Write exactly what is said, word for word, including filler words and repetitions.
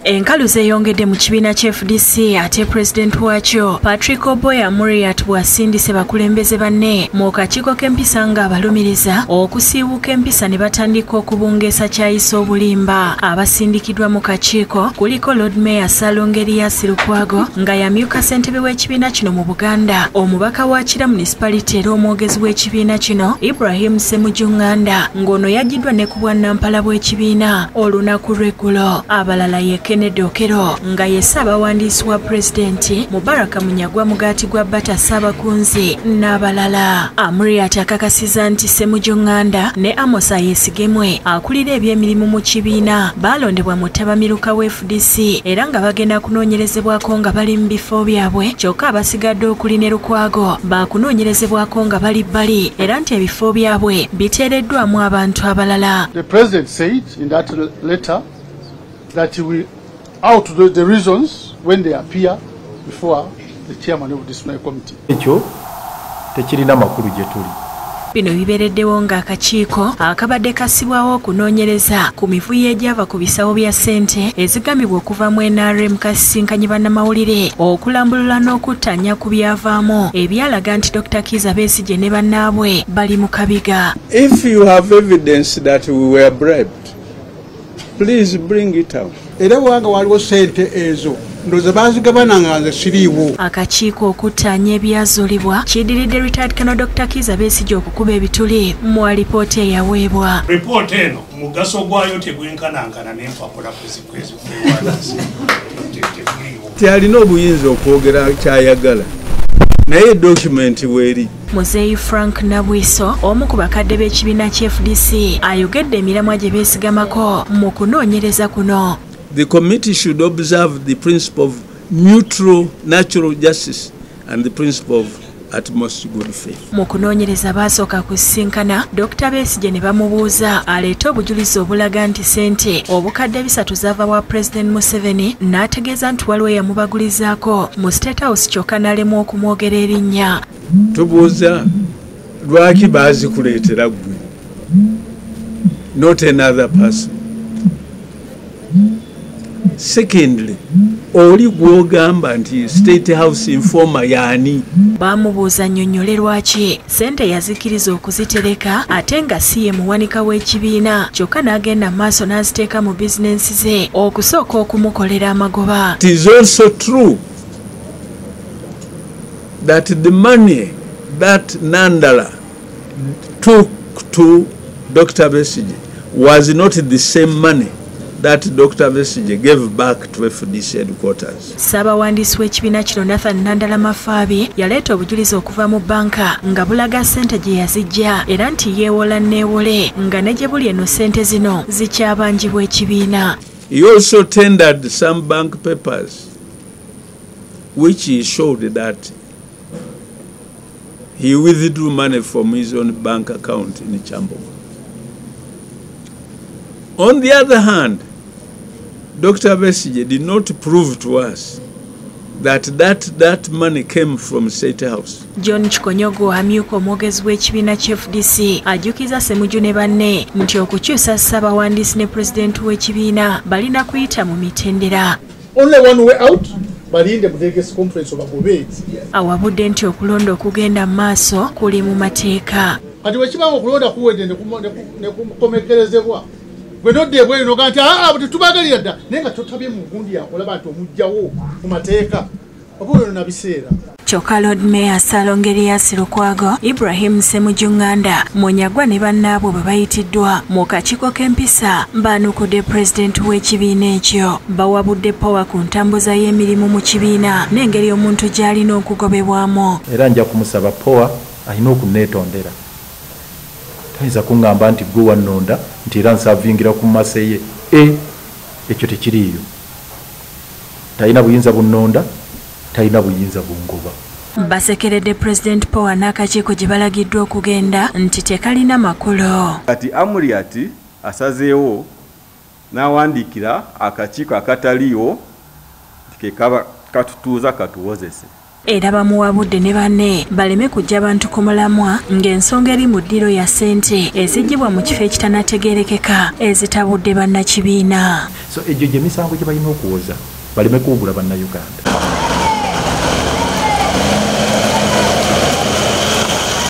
Enkalu zeeyongedde mu kibiina kya F D C ate President wakyo Patrick Oboya Amuriat bw'asindise bakulembeze banne mu kakiiko k'empisa ng'abalumiriza okusiiwuka empisa ne batandika okubungeesa kyayisa obulimba. Abasindikiddwa mu kakiiko kuliko Lord Mayor Salongerias Lukwago nga yamyuka ssentebe w'ekibiina kino mu Buganda, omubaka wa Kira Municipality era omwogezi w'ekibiina kino Ibrahim Ssemujjunganda ng'ono yaggiddwa ne ku bwannampala bw'ekibiina olunaku lw'eggulo. Abalala ye Kennedy Okero nga ye ssaabawandiisi wa pulezidenti, Mubaraka Munyagwa Mugaati gwa Bata Ssaabakunzi n'abalala. Amuriat akakasiza nti Ssemujjunganda ne Amos Ayeesigemwe akulira eby'emirimu mu kibiina baalondebwa mu ttabamiruka wa F D C era nga bagenda kunoonyerezebwako nga bali mu bifo byabwe, kyokka abasigadde okuli ne Lukwago baakunoonyerezebwako nga bali bbali era nti ebifo byabwe biteereddwamu abantu abalala. The President said in that letter that he will out the, the reasons when they appear before the chairman of the disciplinary committee. Ekyo tekirina makulu gye tuli. Bino bibereddewo ng'akakiiko akabadde kassibwawo okunoonyereza ku mivuyo egyava ku bisawo bya ssente ezigambibwa okuva mu N R M kasisinkanye bannamawulire okulambulula n'okuttanya ku byavaamu ebyalaga nti Doctor Kizza Besigye ne bannaabwe bali mu kabiga. If you have evidence that we were bribed, please bring it out. Era wanga waliwo ssente ezo ndoza bazigabana nga nze siriiwo. Akakiiko okuttanya ebyazuulibwa kiddiridde retired Colonel Doctor Kizza Besigye okukuba ebituli mu alipoota eyaweebwa. Ripoota eno mugaso gwayo tegwenkanankana n'empapula kwezikwezikwewalasi. Tyalina obuyinza okwogera kyayagala naye dokumenti weeri. Muzeeyi Frank Nabwiso omu ku bakadde b'ekibiina kya F D C ayogedde emiramwa gye beesigamako mu kunoonyereza kuno. The committee should observe the principle of neutral natural justice and the principle of utmost good faith. Mu kunoonyereza baasooka kusisinkana Doctor Besigye ne bamubuuza aleete obujulizi obulaga nti ssente obukadde bisatu zaava wa President Museveni, n'ategeeza nti waliwo yamubagulizaako mu State House kyokka n'alemwa okumwogera erinnya. Tubuuza lwaki baazikuleetera ggwe, not another person. Secondly, oli gwogamba nti State House informer yaani? Baamubuuza nnyonnyole lwaki ssente yazikiriza okuzitereka ate nga si ye muwanika w'ekibiina, kyokka n'agenda maaso n'aziteeka mu bizinensi ze okusooka okumukolera amagoba. It is also true that the money that Nandala took to Doctor Besigye was not the same money that Doctor Besigye gave back to F D C headquarters. Ssaabawandiisi w'ekibiina kino Nathan Nandala Mafaabi yaleeta obujulizi okuva mu banka nga bulaga ssente gye yazijja era nti yeewola neewole nga ne gye buli eno ssente zino zikyabanjibwa ekibiina. He also tendered some bank papers which he showed that he withdrew money from his own bank account in Kyambogo. On the other hand, Doctor Besigye did not prove to us that that, that money came from State House. John Kikonyogo amyuka omwogezi w'ekibiina kya F D C ajjukiza Ssemujju ne banne nti okukyusa ssaabawandiisi ne pulezidenti w'ekibiina balina kuyita mu mitendera. Only one way out. Balinde Butegesi conference obagobe. Awabudde nti okulonda okugenda mu maaso kuli mu mateeka. Kati wekibango okulonda kuwedde ne kukomekerezebwa. Gwe nodde bwe no kanti ah tetubagalira dda naye nga totabye mu gundi yakolaba nti omujjawo mu mateeka obulo na biseera. Kyokka Lord Mayor Salongerias Lukwago, Ibrahim Ssemujjunganda, Munyagwa ne bannaabwe bwe bayitiddwa mu kakiiko k'empisa baanukudde pulezidenti w'ekibiina ekyo. Bawabudde powa ku ntambuza y'emirimu mu kibiina n'engeri omuntu gy'alina okugobebwamu. Era nja kumusaba powa alina okuneetondera. Tayinza kuŋŋamba nti gwe wannonda nti era nsaavingira ku maseye e ekyo tekiriiyo. Talina buyinza bunnonda, talina buyinza bungoba. Basekeredde President Power n'akakiiko gye balagiddwa okugenda nti tekalina makulu. Kati Amuriat asazeewo n'awandiikira akakiiko akataliiwo ke kaba katutuuza katuwozese. era bamuwabudde ne banne baleme kujja bantu ku mulamwa ng'ensonga eri mu ddiro ya ssente eziggyibwa mu kifo ekitanategeerekeka ezitabudde bannakibiina. So egyo gye misango gye balina okuwoza baleme kuwugula bannayuganda.